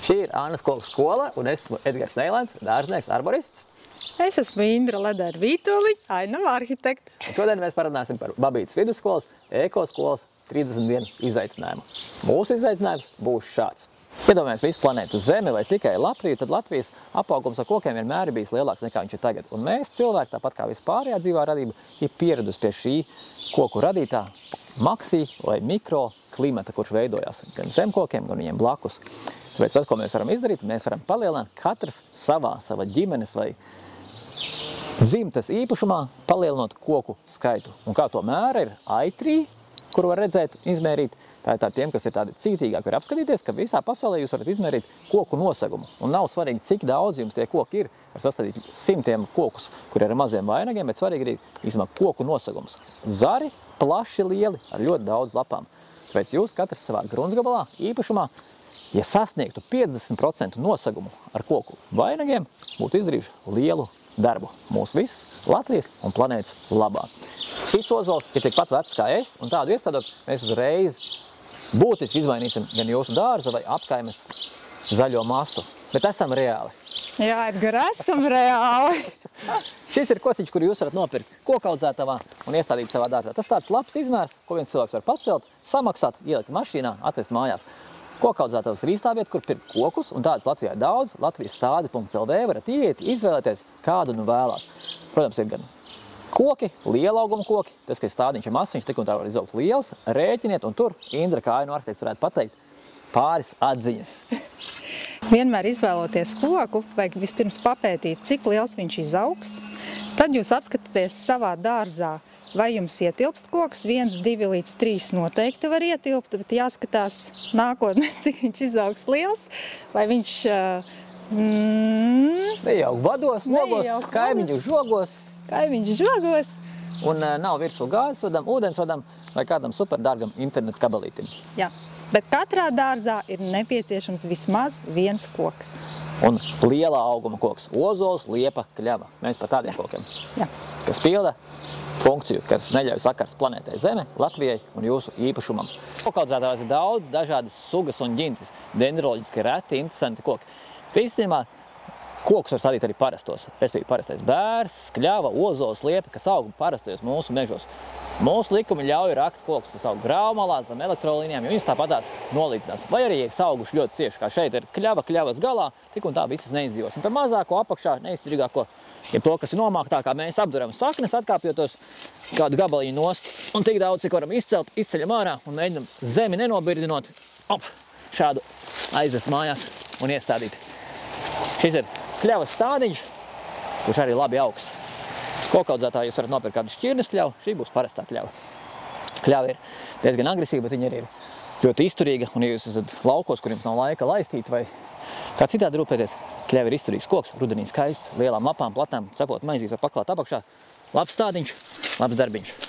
Šī ir Annas koku skola, un es esmu Edgars Neilēns, dārznieks, arborists. Es esmu Indra Ledera-Vītoliņa, ainava arhitekta. Šodien mēs parunāsim par Babītes vidusskolas, ekoskolas 31 izaicinājumu. Mūsu izaicinājums būs šāds. Iedomājamies visu planētu Zemi vai tikai Latviju, tad Latvijas apaugums ar kokiem vienmēr ir bijis lielāks nekā viņš ir tagad. Un mēs, cilvēki, tāpat kā vispārējā dzīvā radība, ir pieradusi pie šī koku radītā maksī vai mikroklimata, kurš veidojās gan zemkokiem, gan viņiem blakus. Tāpēc tas, ko mēs varam izdarīt, mēs varam palielināt katrs sava ģimenes vai dzimtes īpašumā, palielinot koku skaitu. Un kā to mēra ir aitrī, kuru var redzēt, izmērīt. Tā ir tiem, kas ir tādi cītīgāki, var apskatīties, ka visā pasaulē jūs varat izmērīt koku nosegumu. Un nav svarīgi, cik daudz jums tie koki ir. Var sastādīt simtiem kokus, kur ir ar maziem vainagiem, bet svarīgi ir īstenībā koku nosegums. Zari, plaši, lieli, ar ļoti daudz lapām. Tāpēc jūs katrs savā gruntsgabalā, īpašumā, ja sasniegtu 50% nosegumu ar koku vainagiem, būtu izdarījuši lielu darbu mūsu visas Latvijas un planētas labā. Šis ozols ir tikpat vecs kā es, un tādu iestādot, mēs uzreiz būtiski izmainīsim gan jūsu dārza vai apkaimes zaļo masu. Bet esam reāli. Jā, Edgar, esam reāli. Šis ir kociņš, kuru jūs varat nopirkt kokaudzētavā un iestādīt savā dārzā. Tas tāds labs izmērs, ko viens cilvēks var pacelt, samaksāt, ielikt mašīnā, atvest mājās. Kokaudzētavas ir īstā vieta, kur pirkt kokus, un tādas Latvijā ir daudz. latvijastādi.lv varat ieiet, izvēlēties, kādu nu vēlās. Protams, ir gan koki, liela auguma koki, tas, ka stādiņš ir mazs, viņš tik un tā var izaugt liels, rēķiniet, un tur Indra kā ainu arhitekts varētu pateikt pāris atziņas. Vienmēr izvēloties koku, vajag vispirms papētīt, cik liels viņš izaugs. Tad jūs apskatāties savā dārzā, vai jums ietilpst koks, 1, 2 līdz 3 noteikti var ietilpt, bet jāskatās nākotnē, cik viņš izaugs liels, lai viņš nejauk vados, logos, kaimiņu žogos. Kaimiņu žogos. Un nav virsū gāzes vadam, ūdens vadam vai kādam superdārgam internetu kabelītim. Jā, bet katrā dārzā ir nepieciešams vismaz viens koks. Un lielā auguma koks – ozols, liepa, kļava. Mēs par tādiem kokiem, kas pilda funkciju, kas neļauj sakars planētai Zeme, Latvijai un jūsu īpašumam. Kokaudzētavās ir daudz dažādas sugas un ģintis, dendroloģiski reti, interesanti koki. Īstenībā kokus var stādīt arī parastos, respektīvi parastais bērs, kļava, ozols, liepa, kas aug parastojos mūsu mežos. Mūsu likumi ļauj rakt kokus, kas aug graumalā, zem elektrolīnijām, jo viņas tāpatās nolīdzinās. Vai arī ir auguši ļoti cieši, kā šeit ir kļavas galā, tik un tā visas neizdzīvos. Un par mazāko apakšā, neizturīgāko, ja to, kas ir nomāktā, kā mēs apduram saknes, atkāpjotos kādu gabaliņu nost. Un tik daudz, cik varam izcelt, izceļam ārā un mēģinam zemi nenobirdinot, šādu aizvest mājās un iestādīt. Šis ir kļavas stādiņš, kurš arī labi augs. Kokaudzētā jūs varat nopirkt kādu šķirnes kļavu, šī būs parastā kļava. Kļava ir diezgan agresīva, bet viņa arī ir ļoti izturīga, un ja jūs esat laukos, kur jums nav laika laistīt vai kā citādi rūpēties, kļava ir izturīgs koks, rudenī skaists, lielām lapām, platām, cepot maizīs var paklāt apakšā. Labs stādiņš, labs darbiņš.